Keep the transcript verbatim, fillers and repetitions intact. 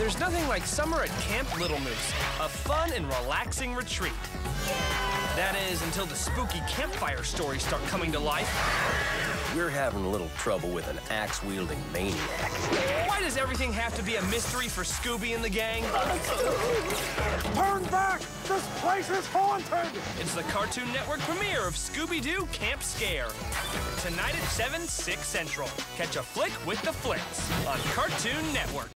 There's nothing like summer at Camp Little Moose, a fun and relaxing retreat. That is, until the spooky campfire stories start coming to life. We're having a little trouble with an axe-wielding maniac. Why does everything have to be a mystery for Scooby and the gang? Turn back! This place is haunted! It's the Cartoon Network premiere of Scooby-Doo Camp Scare. Tonight at seven, six Central. Catch a flick with the Flicks on Cartoon Network.